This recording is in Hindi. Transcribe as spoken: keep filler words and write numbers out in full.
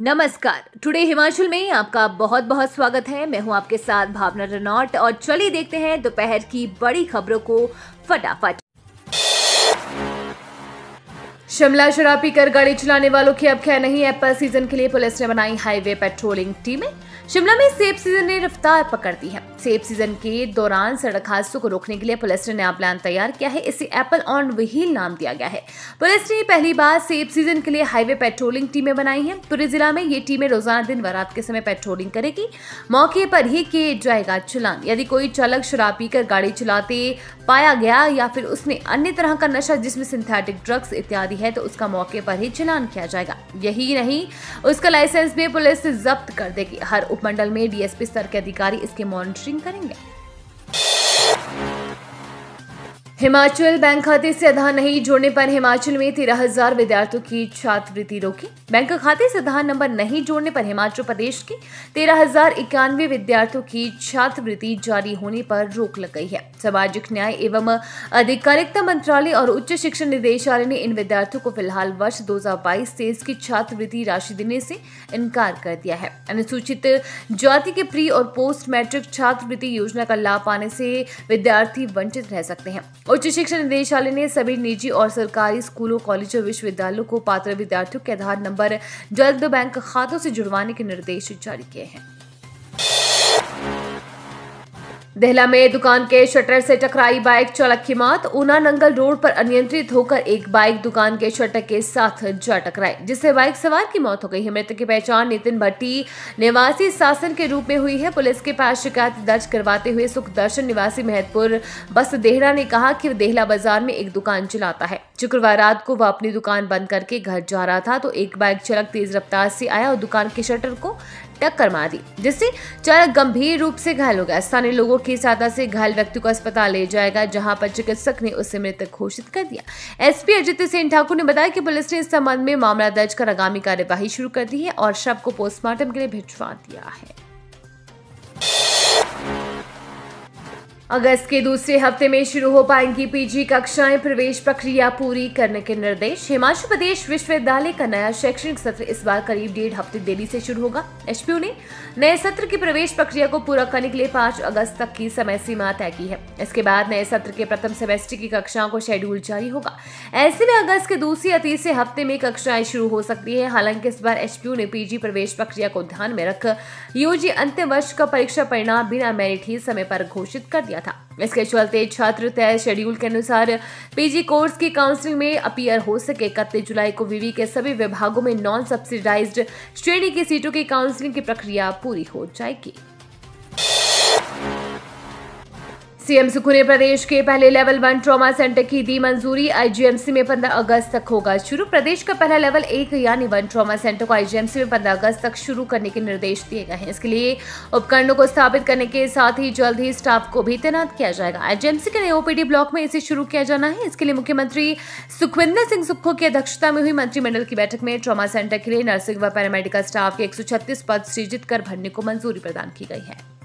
नमस्कार। टुडे हिमाचल में आपका बहुत बहुत स्वागत है। मैं हूं आपके साथ भावना रनौट और चलिए देखते हैं दोपहर की बड़ी खबरों को फटाफट। शिमला शराब पीकर गाड़ी चलाने वालों की अब खैर नहीं। एप्पल सीजन के लिए पुलिस ने बनाई हाईवे पेट्रोलिंग टीमें। शिमला में सेब सीजन ने रफ्तार पकड़ दी है। सेब सीजन के दौरान सड़क हादसों को रोकने के लिए पुलिस ने नया प्लान तैयार किया है। इसे एप्पल ऑन व्हील नाम दिया गया है। पुलिस ने पहली बार सेब सीजन के लिए हाईवे पेट्रोलिंग टीमें बनाई हैं। पूरे जिला में ये टीमें रोजाना दिन व रात के समय पेट्रोलिंग करेगी। मौके पर ही किए जाएगा चालान। यदि कोई चालक शराब पीकर गाड़ी चलाते पाया गया या फिर उसने अन्य तरह का नशा जिसमें सिंथेटिक ड्रग्स इत्यादि है तो उसका मौके पर ही चालान किया जाएगा। यही नहीं, उसका लाइसेंस भी पुलिस जब्त कर देगी। हर उपमंडल में डीएसपी स्तर के अधिकारी इसकी मॉनिटरिंग करेंगे। हिमाचल बैंक खाते से आधार नहीं जोड़ने पर हिमाचल में तेरह हजार विद्यार्थियों की छात्रवृत्ति रोकी। बैंक खाते से आधार नंबर नहीं जोड़ने पर हिमाचल प्रदेश के तेरह हजार इक्यानवे विद्यार्थियों की छात्रवृत्ति जारी होने पर रोक लग गई है। सामाजिक न्याय एवं अधिकारिता मंत्रालय और उच्च शिक्षा निदेशालय ने इन विद्यार्थियों को फिलहाल वर्ष दो हजार बाईस तेईस की छात्रवृत्ति राशि देने से इनकार कर दिया है। अनुसूचित जाति के प्री और पोस्ट मैट्रिक छात्रवृत्ति योजना का लाभ पाने से विद्यार्थी वंचित रह सकते हैं। उच्च शिक्षा निदेशालय ने सभी निजी और सरकारी स्कूलों, कॉलेजों और विश्वविद्यालयों को पात्र विद्यार्थियों के आधार नंबर जल्द बैंक खातों से जुड़वाने के निर्देश जारी किए हैं। देहला में दुकान के शटर से टकराई बाइक, चालक की मौत। ऊना नंगल रोड पर अनियंत्रित होकर एक बाइक दुकान के शटर के साथ जा टकराई, जिससे बाइक सवार की मौत हो गई है। मृतक की पहचान नितिन भट्टी निवासी शासन के रूप में हुई है। पुलिस के पास शिकायत दर्ज करवाते हुए सुखदर्शन निवासी महतपुर बस देहरा ने कहा कि वह देहला बाजार में एक दुकान चलाता है। शुक्रवार रात को वह अपनी दुकान बंद करके घर जा रहा था तो एक बाइक चालक तेज रफ्तार से आया और दुकान के शटर को टक्कर मार दी, जिससे चालक गंभीर रूप से घायल हो गया। स्थानीय लोगों की सहायता से घायल व्यक्ति को अस्पताल ले जाएगा, जहां पर चिकित्सक ने उसे मृतक घोषित कर दिया। एसपी अजित सिंह ठाकुर ने बताया कि पुलिस ने इस संबंध में मामला दर्ज कर आगामी कार्यवाही शुरू कर दी है और शव को पोस्टमार्टम के लिए भिजवा दिया है। अगस्त के दूसरे हफ्ते में शुरू हो पाएंगी पीजी कक्षाएं, प्रवेश प्रक्रिया पूरी करने के निर्देश। हिमाचल प्रदेश विश्वविद्यालय का नया शैक्षणिक सत्र इस बार करीब डेढ़ हफ्ते देरी से शुरू होगा। एचपीयू ने नए सत्र की प्रवेश प्रक्रिया को पूरा करने के लिए पांच अगस्त तक की समय सीमा तय की है। इसके बाद नए सत्र के प्रथम सेमेस्टर की कक्षाओं को शेड्यूल जारी होगा। ऐसे में अगस्त के दूसरे या तीसरे हफ्ते में कक्षाएं शुरू हो सकती है। हालांकि इस बार एचपीयू ने पीजी प्रवेश प्रक्रिया को ध्यान में रख यूजी अंतिम वर्ष का परीक्षा परिणाम बिना मेरिट ही समय पर घोषित कर दिया था। इसके चलते छात्र तय शेड्यूल के अनुसार पीजी कोर्स की काउंसलिंग में अपीयर हो सके। इकतीस जुलाई को विवि के सभी विभागों में नॉन सब्सिडाइज्ड श्रेणी की सीटों की काउंसलिंग की प्रक्रिया पूरी हो जाएगी। सीएम सुक्खू ने प्रदेश के पहले लेवल वन ट्रॉमा सेंटर की दी मंजूरी। आईजीएमसी में पंद्रह अगस्त तक होगा शुरू। प्रदेश का पहला लेवल एक यानी वन ट्रॉमा सेंटर को आईजीएमसी में पंद्रह अगस्त तक शुरू करने के निर्देश दिए गए हैं। इसके लिए उपकरणों को स्थापित करने के साथ ही जल्द ही स्टाफ को भी तैनात किया जाएगा। आईजीएमसी के नए ओपीडी ब्लॉक में इसे शुरू किया जाना है। इसके लिए मुख्यमंत्री सुखविंदर सिंह सुक्खू की अध्यक्षता में हुई मंत्रिमंडल की बैठक में ट्रॉमा सेंटर के लिए नर्सिंग व पैरामेडिकल स्टाफ के एक सौ छत्तीस पद सृजित कर भरने को मंजूरी प्रदान की गई है।